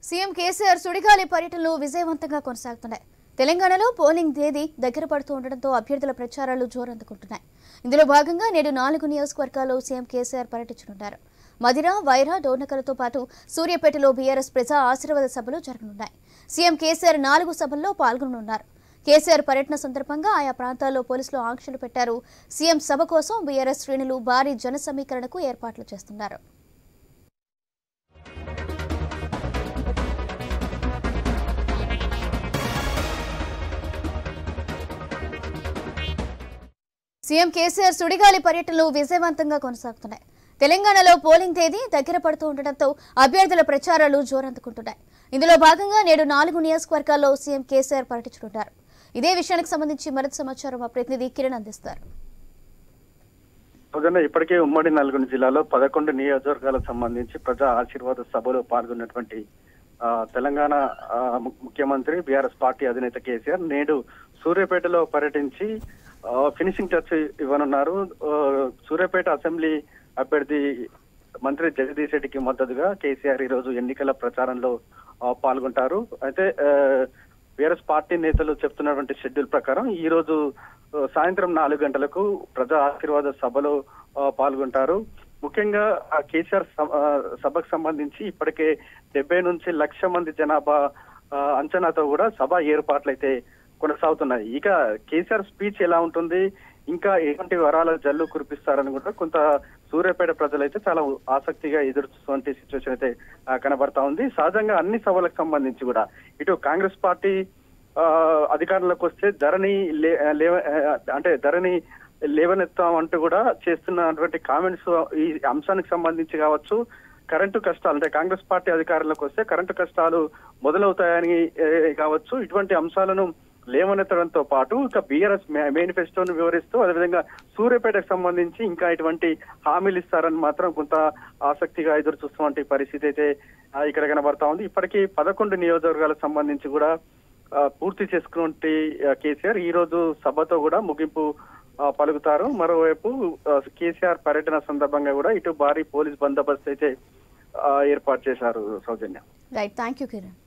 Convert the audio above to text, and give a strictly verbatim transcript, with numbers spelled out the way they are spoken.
CM KCR సుడిగాలి పర్యటనలు విజయవంతంగా కొనసాగుతున్నాయి. తెలంగాణలో పోలింగ్ తేదీ దగ్గర పడుతూ ఉండడంతో అభ్యర్థుల ప్రచారాలు జోరందుకుంటున్నాయి. ఇందులో భాగంగా నేడు నాలుగు నియోజకవర్గాల్లో సీఎం కేసీఆర్ పర్యటించనున్నారు. మదిర, వైరా, డోర్నకలతో పాటు సూర్యాపేటలో బీఆర్ఎస్ ప్రజా ఆశీర్వాద సభలు జరగనున్నాయి. సీఎం కేసీఆర్ నాలుగు సభల్లో పాల్గొననున్నారు. కేసీఆర్ పర్యటన సందర్భంగా ఆయా ప్రాంతాల్లో పోలీసులు ఆంక్షలు పెట్టారు. సీఎం సభ కోసం బీఆర్ఎస్ శ్రేణులు భారీ జన సమీకరణకు ఏర్పాట్లు చేస్తున్నారు. సీఎం కేసీఆర్ సుడిగాలి పర్యటనలు విజయవంతంగా కొనసాగుతున్నాయి. తెలంగాణలో పోలింగ్ తేదీ దగ్గర పడుతూ ఉండడంతో అభ్యర్థుల ప్రచారాలు జోరందుకుంటున్నాయి. ఇందులో భాగంగా నేడు నాలుగు నియోజకవర్గాల్లో సీఎం కేసీఆర్ పర్యటించనున్నారు. ఇదే విషయానికి సంబంధించి మరింత సమాచారం మా ప్రతినిధి కిరణ్ అందిస్తారు. ఇప్పటికే ఉమ్మడి నల్గొండ జిల్లాలో పదకొండు నియోజకవర్గాలకు సంబంధించి ప్రజా ఆశీర్వాద సభలో పాల్గొన్నటువంటి తెలంగాణ ముఖ్యమంత్రి బీఆర్ఎస్ పార్టీ అధినేత కేసీఆర్ నేడు సూర్యాపేటలో పర్యటించి ఫినిషింగ్ టచ్ ఇవ్వనున్నారు. సూర్యాపేట అసెంబ్లీ అభ్యర్థి మంత్రి జగదీష్ రెడ్డికి మద్దతుగా కేసీఆర్ ఈ రోజు ఎన్నికల ప్రచారంలో పాల్గొంటారు. అయితే బీఆర్ఎస్ పార్టీ నేతలు చెప్తున్నటువంటి షెడ్యూల్ ప్రకారం ఈ రోజు సాయంత్రం నాలుగు గంటలకు ప్రజా ఆశీర్వాద సభలో పాల్గొంటారు. ముఖ్యంగా కేసీఆర్ సభకు సంబంధించి ఇప్పటికే డెబ్బై నుంచి లక్ష మంది జనాభా అంచనాతో కూడా సభ ఏర్పాట్లయితే కొనసాగుతున్నాయి. ఇక కేసీఆర్ స్పీచ్ ఎలా ఉంటుంది, ఇంకా ఎటువంటి వరాల జల్లు కురిపిస్తారని కూడా కొంత సూర్యాపేట ప్రజలైతే చాలా ఆసక్తిగా ఎదురుస్తున్నటువంటి సిచ్యువేషన్ అయితే కనబడతా ఉంది. సహజంగా అన్ని సభలకు సంబంధించి కూడా ఇటు కాంగ్రెస్ పార్టీ అధికారంలోకి వస్తే ధరణి లే అంటే ధరణి లేవనెత్తాం అంటూ కూడా చేస్తున్నటువంటి కామెంట్స్ ఈ అంశానికి సంబంధించి కావచ్చు, కరెంటు కష్టాలు అంటే కాంగ్రెస్ పార్టీ అధికారంలోకి వస్తే కరెంటు కష్టాలు మొదలవుతాయని కావచ్చు, ఇటువంటి అంశాలను లేవనెత్తడంతో పాటు ఇక బీఆర్ఎస్ మేనిఫెస్టోను వివరిస్తూ అదేవిధంగా సూర్యాపేటకు సంబంధించి ఇంకా ఇటువంటి హామీలు ఇస్తారని మాత్రం కొంత ఆసక్తిగా ఎదురు చూస్తున్నటువంటి పరిస్థితి అయితే ఇక్కడ కనబడతా ఉంది. ఇప్పటికీ పదకొండు నియోజకవర్గాలకు సంబంధించి కూడా పూర్తి చేసుకున్నటువంటి కేసీఆర్ ఈ రోజు సభతో కూడా ముగింపు పలుకుతారు. మరోవైపు కేసీఆర్ పర్యటన సందర్భంగా కూడా ఇటు భారీ పోలీస్ బందోబస్తు అయితే ఏర్పాటు చేశారు. Soujanya. Right, thank you Kiran.